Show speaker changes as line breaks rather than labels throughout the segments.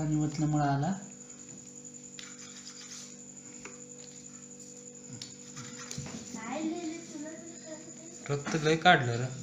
पाणी वतल्यामुळे आला.
रक्त लय काढलं रे.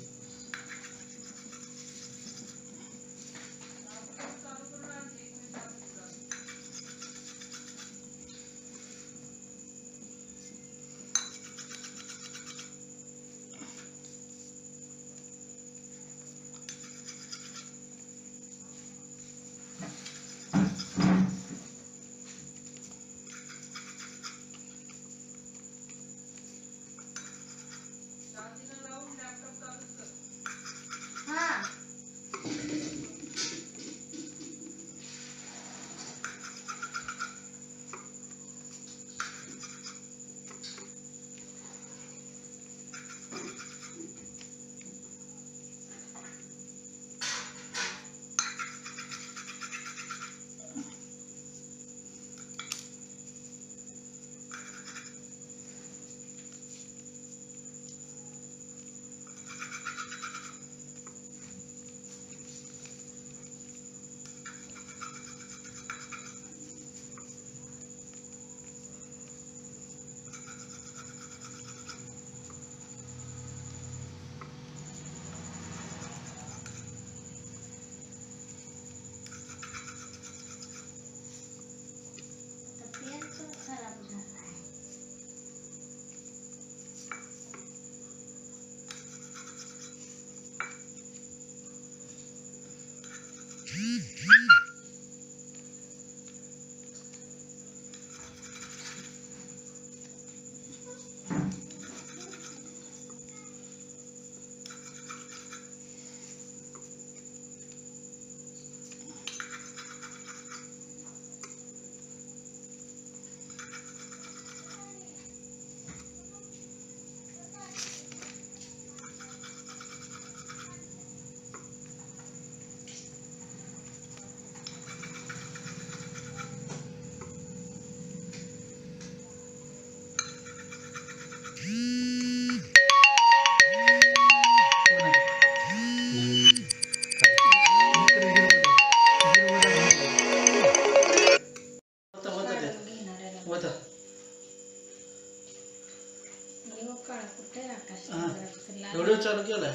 व्हिडिओ चालू केलाय.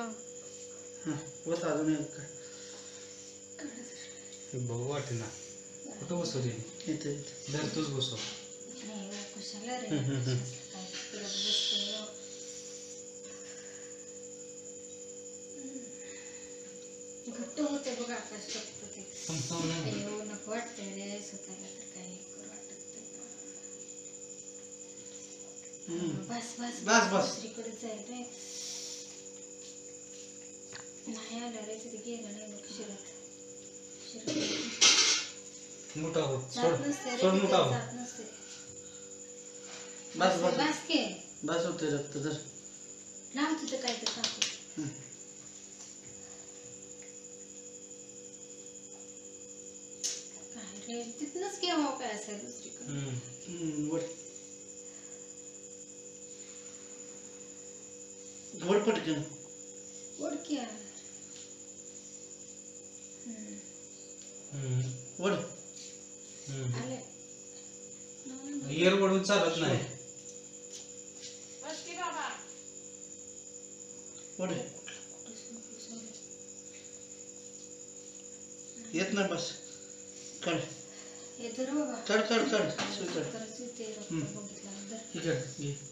होता अजून एक
बघू वाटे ना. कुठं बसवली
इथे
दर तूच बसव.
घट्ट होते बघ आकाश शकतो ते. नको वाटतंय रे स्वतःला तर काही करू वाटत नाही. बस बस
बस बस
दुसरीकडे जाईल रे. नाही आलं रे तिथे गेलं नाही बघ शिरत
मोठा हो.
जात नसते रे
सोड
तिथे,
मोठा हो.
जात नसते.
बस बस
बस के
बस होते रक्त तर
लांब तिथं काय तर टाकू. काय रे तिथनच केव्हा काय असेल दुसरीकडे.
वड पटकन
ओळखी
वड
आले
इयर वडून चालत नाही.
वड येत नाही. बस काढ
येतो रे बाबा.
काढ काढ काढ सुई काढ.
तरच येते रक्त बघितल्यानंतर.
ठीक आहे घे.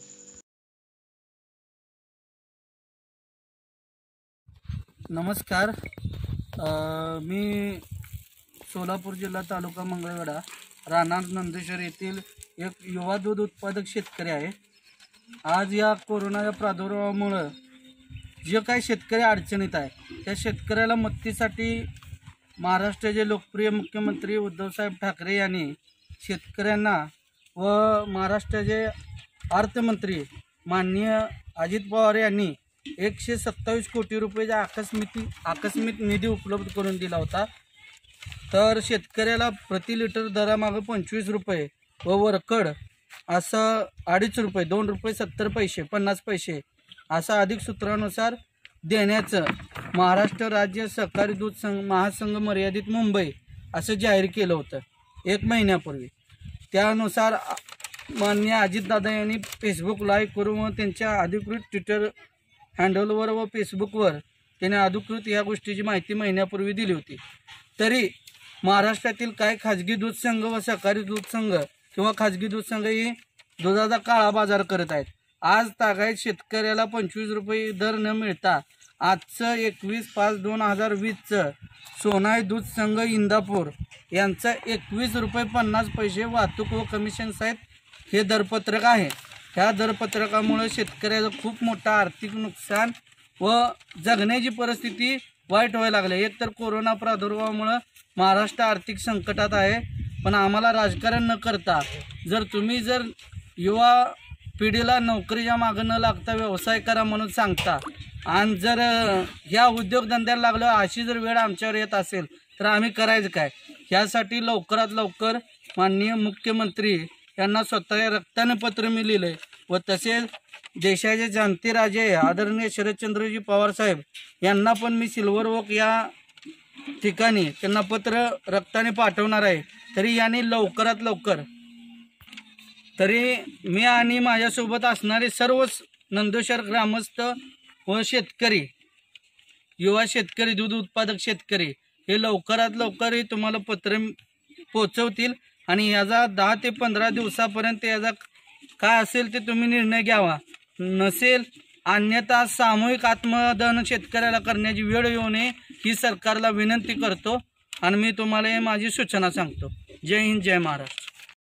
नमस्कार. मी सोलापूर जिल्हा तालुका मंगळवेढा राहणार नंदेश्वर येथील एक युवा दूध उत्पादक शेतकरी आहे. आज या कोरोनाच्या प्रादुर्भावामुळं जे काही शेतकरी अडचणीत आहे त्या शेतकऱ्याला मदतीसाठी महाराष्ट्राचे लोकप्रिय मुख्यमंत्री उद्धवसाहेब ठाकरे यांनी शेतकऱ्यांना व महाराष्ट्राचे अर्थमंत्री माननीय अजित पवार यांनी 127 कोटी रुपयाचा आकस्मिक निधी उपलब्ध करून दिला होता. तर शेतकऱ्याला प्रति लिटर दरामागं 25 रुपये व वरकड असं 2.5 रुपये 2 रुपये 70 पैसे 50 पैसे असा अधिक सूत्रानुसार देण्याचं महाराष्ट्र राज्य सहकारी दूध महासंघ मर्यादित मुंबई असं जाहीर केलं होतं 1 महिन्यापूर्वी. त्यानुसार माननीय अजितदादा यांनी फेसबुक लाईव्ह करून व त्यांच्या अधिकृत ट्विटर हँडलवर व फेसबुकवर त्याने अधिकृत या गोष्टीची माहिती महिन्यापूर्वी दिली होती. तरी महाराष्ट्रातील काही खाजगी दूध संघ व सहकारी दूध संघ किंवा खाजगी दूध संघ ही दुधाचा काळा बाजार करत आहेत. आज तागायत शेतकऱ्याला 25 रुपये दर न मिळता आजचं 21/5/2020चं सोनाई दूध संघ इंदापूर यांचं 21 रुपये 50 पैसे वाहतूक व कमिशन सहित हे दरपत्रक आहे. ह्या दरपत्रकामुळे शेतकऱ्याचं खूप मोठं आर्थिक नुकसान व जगण्याची परिस्थिती वाईट व्हायला लागली. एकतर कोरोना प्रादुर्भावामुळं महाराष्ट्र आर्थिक संकटात आहे. पण आम्हाला राजकारण न करता जर तुम्ही युवा पिढीला नोकरीच्या मागं न लागता व्यवसाय करा म्हणून सांगता आणि जर ह्या उद्योगधंद्याला लागलं अशी जर वेळ आमच्यावर येत असेल तर आम्ही करायचं काय? ह्यासाठी लवकरात लवकर माननीय मुख्यमंत्री यांना स्वतःच्या रक्ताने पत्र मी लिहिलं व तसेच देशाचे जाणते आदरणीय शरदचंद्रजी पवार साहेब यांना पण मी सिल्वर वॉक या ठिकाणी त्यांना पत्र रक्ताने पाठवणार आहे. तरी यांनी लवकरात लवकर तरी मी आणि माझ्यासोबत असणारे सर्वच नंदुरबार ग्रामस्थ व शेतकरी युवा शेतकरी दूध उत्पादक शेतकरी हे लवकरात लवकर तुम्हाला पत्र पोचवतील आणि याचा 10 ते 15 दिवसापर्यंत याचा काय असेल ते तुम्ही निर्णय घ्यावा. नसेल अन्यथा सामूहिक आत्मदहन शेतकऱ्याला करण्याची वेळ येऊ नये ही सरकारला विनंती करतो आणि मी तुम्हाला माझी सूचना सांगतो. जय हिंद, जय महाराष्ट्र.